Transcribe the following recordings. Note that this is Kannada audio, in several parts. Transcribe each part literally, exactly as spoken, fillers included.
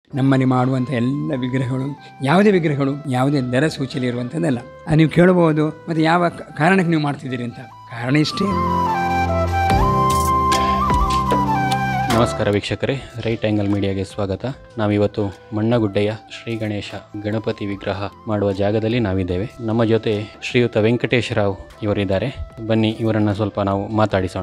ನಮ್ಮಲ್ಲಿ ಮಾಡುವಂಥ ಎಲ್ಲ ವಿಗ್ರಹಗಳು ಯಾವುದೇ ವಿಗ್ರಹಗಳು ಯಾವುದೇ ದರ ಸೂಚಿಯಲ್ಲಿ ಇರುವಂಥದ್ದಲ್ಲ. ನೀವು ಕೇಳಬಹುದು ಮತ್ತು ಯಾವ ಕಾರಣಕ್ಕೆ ನೀವು ಮಾಡ್ತಿದ್ದೀರಿ ಅಂತ. ಕಾರಣ ಇಷ್ಟೇ. ನಮಸ್ಕಾರ ವೀಕ್ಷಕರೇ, ರೈಟ್ ಆ್ಯಂಗಲ್ ಮೀಡಿಯಾಗೆ ಸ್ವಾಗತ. ನಾವಿವತ್ತು ಮಣ್ಣಗುಡ್ಡೆಯ ಶ್ರೀ ಗಣೇಶ ಗಣಪತಿ ವಿಗ್ರಹ ಮಾಡುವ ಜಾಗದಲ್ಲಿ ನಾವಿದ್ದೇವೆ. ನಮ್ಮ ಜೊತೆ ಶ್ರೀಯುತ ವೆಂಕಟೇಶ ರಾವ್ ಇವರಿದ್ದಾರೆ. ಬನ್ನಿ ಇವರನ್ನು ಸ್ವಲ್ಪ ನಾವು ಮಾತಾಡಿಸೋಣ.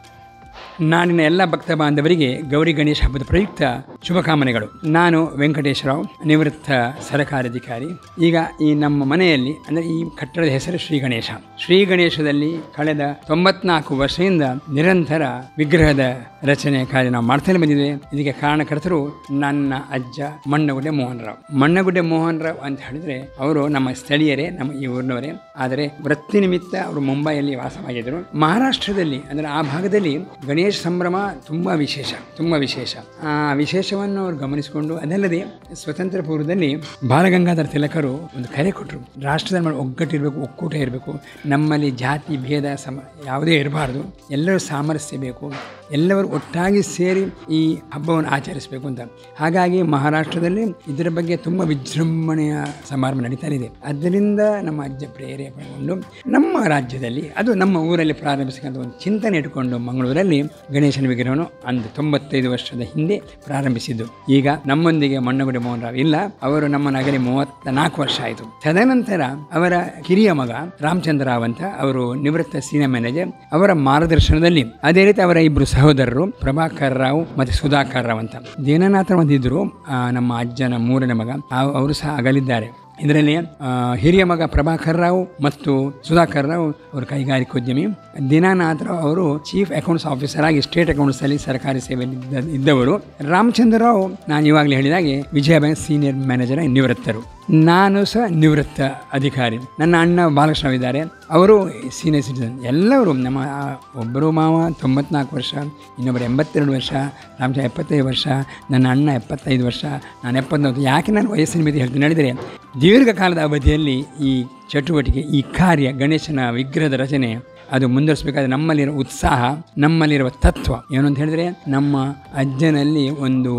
ನಾಡಿನ ಎಲ್ಲ ಭಕ್ತ ಬಾಂಧವರಿಗೆ ಗೌರಿ ಗಣೇಶ ಹಬ್ಬದ ಪ್ರಯುಕ್ತ ಶುಭಕಾಮನೆಗಳು. ನಾನು ವೆಂಕಟೇಶ ರಾವ್, ನಿವೃತ್ತ ಸರಕಾರಿ ಅಧಿಕಾರಿ. ಈಗ ಈ ನಮ್ಮ ಮನೆಯಲ್ಲಿ ಅಂದರೆ ಈ ಕಟ್ಟಡದ ಹೆಸರು ಶ್ರೀ ಗಣೇಶ. ಶ್ರೀ ಗಣೇಶದಲ್ಲಿ ಕಳೆದ ತೊಂಬತ್ನಾಲ್ಕು ವರ್ಷದಿಂದ ನಿರಂತರ ವಿಗ್ರಹದ ರಚನೆ ಕಾರ್ಯ ನಾವು ಮಾಡ್ತಾನೆ ಬಂದಿದ್ದೇವೆ. ಇದಕ್ಕೆ ಕಾರಣಕರ್ತರು ನನ್ನ ಅಜ್ಜ ಮಣ್ಣಗುಡ್ಡೆ ಮೋಹನ್ ರಾವ್. ಮಣ್ಣಗುಡ್ಡೆ ಮೋಹನ್ ರಾವ್ ಅಂತ ಹೇಳಿದ್ರೆ ಅವರು ನಮ್ಮ ಸ್ಥಳೀಯರೇ, ನಮ್ಮ ಈ ಊರಿನವರೇ. ಆದರೆ ವೃತ್ತಿ ನಿಮಿತ್ತ ಅವರು ಮುಂಬೈಯಲ್ಲಿ ವಾಸವಾಗಿದ್ದರು. ಮಹಾರಾಷ್ಟ್ರದಲ್ಲಿ ಅಂದರೆ ಆ ಭಾಗದಲ್ಲಿ ಗಣೇಶ ಸಂಭ್ರಮ ತುಂಬ ವಿಶೇಷ, ತುಂಬ ವಿಶೇಷ. ಆ ವಿಶೇಷವನ್ನು ಅವರು ಗಮನಿಸಿಕೊಂಡು, ಅದಲ್ಲದೆ ಸ್ವತಂತ್ರ ಪೂರ್ವದಲ್ಲಿ ಬಾಲಗಂಗಾಧರ ತಿಲಕರು ಒಂದು ಕರೆ ಕೊಟ್ಟರು. ರಾಷ್ಟ್ರದಲ್ಲಿ ಒಗ್ಗಟ್ಟಿರಬೇಕು, ಒಕ್ಕೂಟ ಇರಬೇಕು, ನಮ್ಮಲ್ಲಿ ಜಾತಿ ಭೇದ ಸಮ ಯಾವುದೇ ಇರಬಾರ್ದು, ಎಲ್ಲರೂ ಸಾಮರಸ್ಯ ಬೇಕು, ಎಲ್ಲರೂ ಒಟ್ಟಾಗಿ ಸೇರಿ ಈ ಹಬ್ಬವನ್ನು ಆಚರಿಸಬೇಕು ಅಂತ. ಹಾಗಾಗಿ ಮಹಾರಾಷ್ಟ್ರದಲ್ಲಿ ಇದರ ಬಗ್ಗೆ ತುಂಬ ವಿಜೃಂಭಣೆಯ ಸಮಾರಂಭ ನಡೀತಾ ಇದೆ. ಅದರಿಂದ ನಮ್ಮ ಅಜ್ಜ ಪ್ರೇರೇಪಣೆಗೊಂಡು ನಮ್ಮ ರಾಜ್ಯದಲ್ಲಿ, ಅದು ನಮ್ಮ ಊರಲ್ಲಿ ಪ್ರಾರಂಭಿಸಿದಂಥ ಒಂದು ಚಿಂತನೆ ಇಟ್ಟುಕೊಂಡು ಮಂಗಳೂರಲ್ಲಿ ಗಣೇಶನ ವಿಗ್ರಹವನ್ನು ಅಂದು ತೊಂಬತ್ತೈದು ವರ್ಷದ ಹಿಂದೆ ಪ್ರಾರಂಭಿಸಿದ್ದು. ಈಗ ನಮ್ಮೊಂದಿಗೆ ಮಣ್ಣಗುಡ್ಡೆ ಮೋಹನ್ ರಾವ್ ಇಲ್ಲ, ಅವರು ನಮ್ಮ ನಗರಿ ಮೂವತ್ತ ನಾಲ್ಕು ವರ್ಷ ಆಯಿತು. ತದನಂತರ ಅವರ ಕಿರಿಯ ಮಗ ರಾಮಚಂದ್ರ ರಾವ್ ಅಂತ, ಅವರು ನಿವೃತ್ತ ಸೀನಿಯರ್ ಮ್ಯಾನೇಜರ್, ಅವರ ಮಾರ್ಗದರ್ಶನದಲ್ಲಿ, ಅದೇ ರೀತಿ ಅವರ ಇಬ್ಬರು ಸಹೋದರರು ಪ್ರಭಾಕರ್ ರಾವ್ ಮತ್ತು ಸುಧಾಕರ್ ರಾವ್ ಅಂತ, ದೀನನಾಥ ಒಂದಿದ್ರು ನಮ್ಮ ಅಜ್ಜನ ಮೂರನೇ ಮಗ, ಅವರು ಸಹ ಅಗಲಿದ್ದಾರೆ. ಇದರಲ್ಲಿ ಹಿರಿಯ ಮಗ ಪ್ರಭಾಕರ್ ರಾವ್ ಮತ್ತು ಸುಧಾಕರ್ ರಾವ್ ಅವರು ಕೈಗಾರಿಕೋದ್ಯಮಿ. ದೀನನಾಥ ರಾವ್ ಅವರು ಚೀಫ್ ಅಕೌಂಟ್ಸ್ ಆಫೀಸರ್ ಆಗಿ ಸ್ಟೇಟ್ ಅಕೌಂಟ್ಸಲ್ಲಿ ಸರ್ಕಾರಿ ಸೇವೆಯಲ್ಲಿ ಇದ್ದವರು. ರಾಮಚಂದ್ರ ರಾವ್ ನಾನು ಇವಾಗಲೇ ಹೇಳಿದಾಗೆ ವಿಜಯ ಬ್ಯಾಂಕ್ ಸೀನಿಯರ್ ಮ್ಯಾನೇಜರ್ ನಿವೃತ್ತರು. ನಾನು ಸಹ ನಿವೃತ್ತ ಅಧಿಕಾರಿ. ನನ್ನ ಅಣ್ಣ ಬಾಲಕೃಷ್ಣ ಇದ್ದಾರೆ, ಅವರು ಸೀನಿಯರ್ ಸಿಟಿಸನ್. ಎಲ್ಲರೂ ನಮ್ಮ ಒಬ್ಬರು ಮಾವ ತೊಂಬತ್ನಾಲ್ಕು ವರ್ಷ, ಇನ್ನೊಬ್ಬರು ಎಂಬತ್ತೆರಡು ವರ್ಷ, ರಾಮಚಂದ್ರ ಎಪ್ಪತ್ತೈದು ವರ್ಷ, ನನ್ನ ಅಣ್ಣ ಎಪ್ಪತ್ತೈದು ವರ್ಷ, ನಾನು ಎಪ್ಪತ್ತೊಂಬತ್ತು. ಯಾಕೆ ನಾನು ವಯಸ್ಸಿನ ಮಿತಿ ಹೇಳ್ತೀನಿ ಹೇಳಿದರೆ, ದೀರ್ಘಕಾಲದ ಅವಧಿಯಲ್ಲಿ ಈ ಚಟುವಟಿಕೆ, ಈ ಕಾರ್ಯ, ಗಣೇಶನ ವಿಗ್ರಹದ ರಚನೆ ಅದು ಮುಂದುವರಿಸಬೇಕಾದ್ರೆ ನಮ್ಮಲ್ಲಿರೋ ಉತ್ಸಾಹ, ನಮ್ಮಲ್ಲಿರುವ ತತ್ವ ಏನು ಅಂತ ಹೇಳಿದರೆ, ನಮ್ಮ ಅಜ್ಜನಲ್ಲಿ ಒಂದು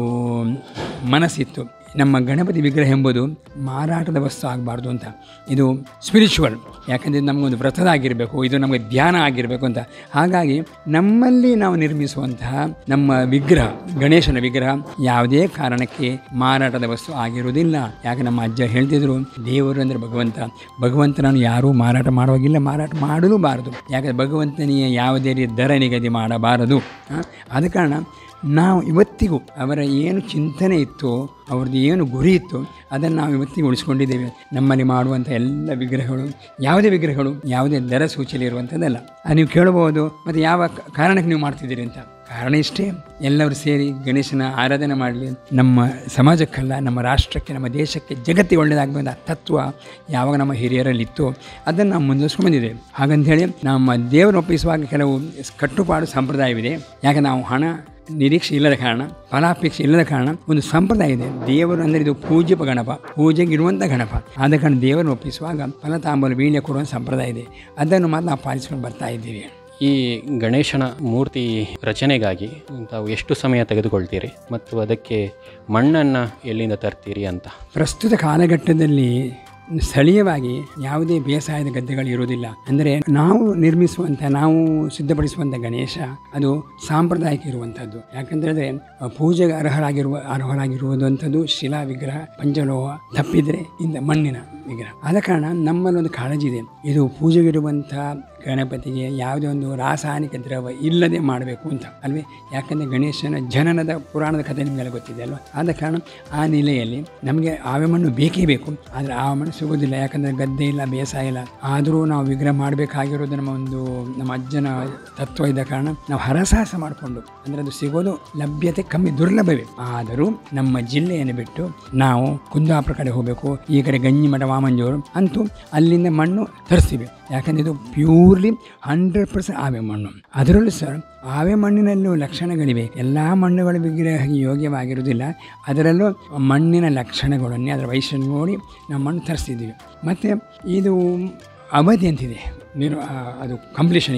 ಮನಸ್ಸಿತ್ತು, ನಮ್ಮ ಗಣಪತಿ ವಿಗ್ರಹ ಎಂಬುದು ಮಾರಾಟದ ವಸ್ತು ಆಗಬಾರ್ದು ಅಂತ. ಇದು ಸ್ಪಿರಿಚುವಲ್, ಯಾಕಂದರೆ ನಮಗೊಂದು ವ್ರತದಾಗಿರಬೇಕು, ಇದು ನಮಗೆ ಧ್ಯಾನ ಆಗಿರಬೇಕು ಅಂತ. ಹಾಗಾಗಿ ನಮ್ಮಲ್ಲಿ ನಾವು ನಿರ್ಮಿಸುವಂತಹ ನಮ್ಮ ವಿಗ್ರಹ, ಗಣೇಶನ ವಿಗ್ರಹ ಯಾವುದೇ ಕಾರಣಕ್ಕೆ ಮಾರಾಟದ ವಸ್ತು ಆಗಿರುವುದಿಲ್ಲ. ಯಾಕೆ ನಮ್ಮ ಅಜ್ಜ ಹೇಳ್ತಿದ್ರು, ದೇವರು ಅಂದರೆ ಭಗವಂತ, ಭಗವಂತನನ್ನು ಯಾರೂ ಮಾರಾಟ ಮಾಡುವಾಗಿಲ್ಲ, ಮಾರಾಟ ಮಾಡಲೂಬಾರದು. ಯಾಕಂದರೆ ಭಗವಂತನಿಗೆ ಯಾವುದೇ ರೀತಿ ದರ ನಿಗದಿ ಮಾಡಬಾರದು. ಆದ ಕಾರಣ ನಾವು ಇವತ್ತಿಗೂ ಅವರ ಏನು ಚಿಂತನೆ ಇತ್ತು, ಅವ್ರದ್ದು ಏನು ಗುರಿ ಇತ್ತು, ಅದನ್ನು ನಾವು ಇವತ್ತಿಗೂ ಉಳಿಸ್ಕೊಂಡಿದ್ದೇವೆ. ನಮ್ಮಲ್ಲಿ ಮಾಡುವಂಥ ಎಲ್ಲ ವಿಗ್ರಹಗಳು ಯಾವುದೇ ವಿಗ್ರಹಗಳು ಯಾವುದೇ ದರ ಸೂಚಿಯಲ್ಲಿ ಇರುವಂಥದ್ದಲ್ಲ. ನೀವು ಕೇಳಬಹುದು ಮತ್ತು ಯಾವ ಕಾರಣಕ್ಕೆ ನೀವು ಮಾಡ್ತಿದ್ದೀರಿ ಅಂತ. ಕಾರಣ ಇಷ್ಟೇ, ಎಲ್ಲರೂ ಸೇರಿ ಗಣೇಶನ ಆರಾಧನೆ ಮಾಡಲಿ, ನಮ್ಮ ಸಮಾಜಕ್ಕಲ್ಲ, ನಮ್ಮ ರಾಷ್ಟ್ರಕ್ಕೆ, ನಮ್ಮ ದೇಶಕ್ಕೆ, ಜಗತ್ತಿಗೆ ಒಳ್ಳೆಯದಾಗಬೇಕಂತ ತತ್ವ ಯಾವಾಗ ನಮ್ಮ ಹಿರಿಯರಲ್ಲಿತ್ತು, ಅದನ್ನು ನಾವು ಮುಂದುವರಿಸ್ಕೊಂಡು ಬಂದಿದ್ದೇವೆ. ಹಾಗಂತೇಳಿ ನಮ್ಮ ದೇವರನ್ನು ಒಪ್ಪಿಸುವಾಗ ಕೆಲವು ಕಟ್ಟುಪಾಡು ಸಂಪ್ರದಾಯವಿದೆ. ಯಾಕೆ ನಾವು ಹಣ ನಿರೀಕ್ಷೆ ಇಲ್ಲದ ಕಾರಣ, ಫಲಾಪೇಕ್ಷೆ ಇಲ್ಲದ ಕಾರಣ ಒಂದು ಸಂಪ್ರದಾಯ ಇದೆ. ದೇವರು ಅಂದರೆ ಇದು ಪೂಜ್ಯ ಗಣಪ, ಪೂಜೆಗೆ ಇರುವಂಥ ಗಣಪ. ಆದ ಕಾರಣ ದೇವರನ್ನು ಒಪ್ಪಿಸುವಾಗ ಫಲತಾಂಬೂಲ ವೀಳ್ಯ ಕೊಡುವ ಸಂಪ್ರದಾಯ ಇದೆ. ಅದನ್ನು ಮಾತ್ರ ನಾವು ಪಾಲಿಸ್ಕೊಂಡು ಬರ್ತಾ ಇದ್ದೀವಿ. ಈ ಗಣೇಶನ ಮೂರ್ತಿ ರಚನೆಗಾಗಿ ತಾವು ಎಷ್ಟು ಸಮಯ ತೆಗೆದುಕೊಳ್ತೀರಿ ಮತ್ತು ಅದಕ್ಕೆ ಮಣ್ಣನ್ನು ಎಲ್ಲಿಂದ ತರ್ತೀರಿ ಅಂತ? ಪ್ರಸ್ತುತ ಕಾಲಘಟ್ಟದಲ್ಲಿ ಸ್ಥಳೀಯವಾಗಿ ಯಾವುದೇ ಬೇಸಾಯದ ಗದ್ದೆಗಳು ಇರುವುದಿಲ್ಲ. ಅಂದರೆ ನಾವು ನಿರ್ಮಿಸುವಂಥ, ನಾವು ಸಿದ್ಧಪಡಿಸುವಂಥ ಗಣೇಶ ಅದು ಸಾಂಪ್ರದಾಯಿಕ ಇರುವಂಥದ್ದು. ಯಾಕಂತೇಳಿದ್ರೆ ಪೂಜೆಗೆ ಅರ್ಹರಾಗಿರುವ ಅರ್ಹರಾಗಿರುವುದಂಥದ್ದು ಶಿಲಾ ವಿಗ್ರಹ, ಪಂಚಲೋಹ, ತಪ್ಪಿದರೆ ಇಂದ ಮಣ್ಣಿನ ವಿಗ್ರಹ. ಆದ ಕಾರಣ ನಮ್ಮಲ್ಲಿ ಒಂದು ಕಾಳಜಿ ಇದೆ, ಇದು ಪೂಜೆಗಿರುವಂಥ ಗಣಪತಿಗೆ ಯಾವುದೇ ಒಂದು ರಾಸಾಯನಿಕ ದ್ರವ ಇಲ್ಲದೆ ಮಾಡಬೇಕು ಅಂತ ಅಲ್ವೇ. ಯಾಕಂದರೆ ಗಣೇಶನ ಜನನದ ಪುರಾಣದ ಕಥೆ ನಿಮಗೆಲ್ಲ ಗೊತ್ತಿದೆ ಅಲ್ವ. ಆದ ಕಾರಣ ಆ ನೆಲೆಯಲ್ಲಿ ನಮಗೆ ಆವೆ ಮಣ್ಣು ಬೇಕೇ ಬೇಕು. ಆದರೆ ಆ ಮಣ್ಣು ಸಿಗೋದಿಲ್ಲ, ಯಾಕಂದರೆ ಗದ್ದೆ ಇಲ್ಲ, ಬೇಸಾಯ ಇಲ್ಲ. ಆದರೂ ನಾವು ವಿಗ್ರಹ ಮಾಡಬೇಕಾಗಿರೋದು ನಮ್ಮ ಒಂದು ನಮ್ಮ ಅಜ್ಜನ ತತ್ವ ಇದ್ದ ಕಾರಣ ನಾವು ಹರಸಾಹಸ ಮಾಡಿಕೊಂಡು, ಅಂದರೆ ಅದು ಸಿಗೋದು ಲಭ್ಯತೆ ಕಮ್ಮಿ, ದುರ್ಲಭವೇ. ಆದರೂ ನಮ್ಮ ಜಿಲ್ಲೆಯನ್ನು ಬಿಟ್ಟು ನಾವು ಕುಂದಾಪುರ ಕಡೆ ಹೋಗಬೇಕು, ಈ ಕಡೆ ಗಂಜಿಮಠ, ವಾಮಂಜೂರು ಅಂತೂ ಅಲ್ಲಿಂದ ಮಣ್ಣು ತರಿಸ್ತೀವಿ. ಯಾಕಂದರೆ ಇದು ಪ್ಯೂರ್ಲಿ ಹಂಡ್ರೆಡ್ ಪರ್ಸೆಂಟ್ ಆವೆ ಮಣ್ಣು. ಅದರಲ್ಲೂ ಸರ್ ಆವೆ ಮಣ್ಣಿನಲ್ಲೂ ಲಕ್ಷಣಗಳಿವೆ. ಎಲ್ಲ ಮಣ್ಣುಗಳ ವಿಗ್ರಹ ಯೋಗ್ಯವಾಗಿರುವುದಿಲ್ಲ. ಅದರಲ್ಲೂ ಮಣ್ಣಿನ ಲಕ್ಷಣಗಳನ್ನೇ, ಅದರ ವೈಶಿಷ್ಟ್ಯ ನೋಡಿ ನಾವು ಮಣ್ಣು ತರಿಸ್ತಿದ್ದೀವಿ. ಮತ್ತು ಇದು ಅವಧಿ ಅಂತಿದೆ, ನೀರು ಅದು ಕಂಪ್ಲೀಷನಿಗೆ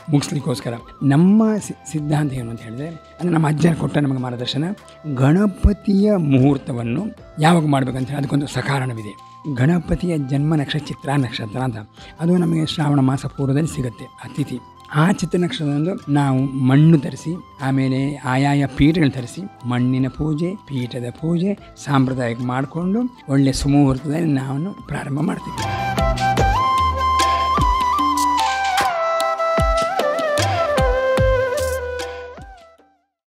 ಮುಗಿಸ್ಲಿಕ್ಕೋಸ್ಕರ ನಮ್ಮ ಸಿದ್ಧಾಂತ ಏನು ಅಂತ ಹೇಳಿದ್ರೆ, ಅಂದರೆ ನಮ್ಮ ಅಜ್ಜನ ಕೊಟ್ಟ ನಮಗೆ ಮಾರ್ಗದರ್ಶನ, ಗಣಪತಿಯ ಮುಹೂರ್ತವನ್ನು ಯಾವಾಗ ಮಾಡಬೇಕಂತ ಹೇಳಿ ಅದಕ್ಕೊಂದು ಸಕಾರಣವಿದೆ. ಗಣಪತಿಯ ಜನ್ಮ ನಕ್ಷತ್ರ ಚಿತ್ರಾ ನಕ್ಷತ್ರ ಅಂತ, ಅದು ನಮಗೆ ಶ್ರಾವಣ ಮಾಸ ಪೂರ್ವದಲ್ಲಿ ಸಿಗುತ್ತೆ ಆ ತಿಥಿ. ಆ ಚಿತ್ರ ನಕ್ಷತ್ರದಂದು ನಾವು ಮಣ್ಣು ತರಿಸಿ, ಆಮೇಲೆ ಆಯಾಯ ಪೀಠಗಳು ತರಿಸಿ ಮಣ್ಣಿನ ಪೂಜೆ, ಪೀಠದ ಪೂಜೆ ಸಾಂಪ್ರದಾಯಿಕ ಮಾಡಿಕೊಂಡು ಒಳ್ಳೆಯ ಸುಮುಹೂರ್ತದಲ್ಲಿ ನಾವು ಪ್ರಾರಂಭ ಮಾಡ್ತೀವಿ.